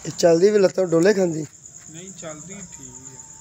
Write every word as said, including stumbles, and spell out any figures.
चलदी भी लत्तां डोले खांदी नहीं चलदी ठीक है।